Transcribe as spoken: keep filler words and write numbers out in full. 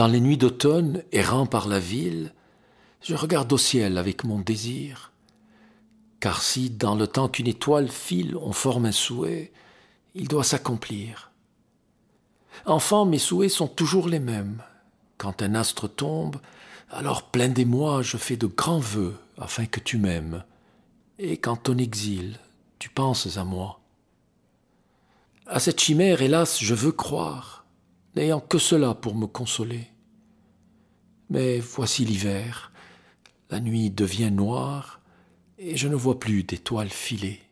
Dans les nuits d'automne, errant par la ville, je regarde au ciel avec mon désir. Car si, dans le temps qu'une étoile file, on forme un souhait, il doit s'accomplir. Enfant, mes souhaits sont toujours les mêmes. Quand un astre tombe, alors plein d'émoi, je fais de grands vœux afin que tu m'aimes. Et quand ton exil, tu penses à moi. À cette chimère, hélas, je veux croire, n'ayant que cela pour me consoler. Mais voici l'hiver, la nuit devient noire, et je ne vois plus d'étoiles filer.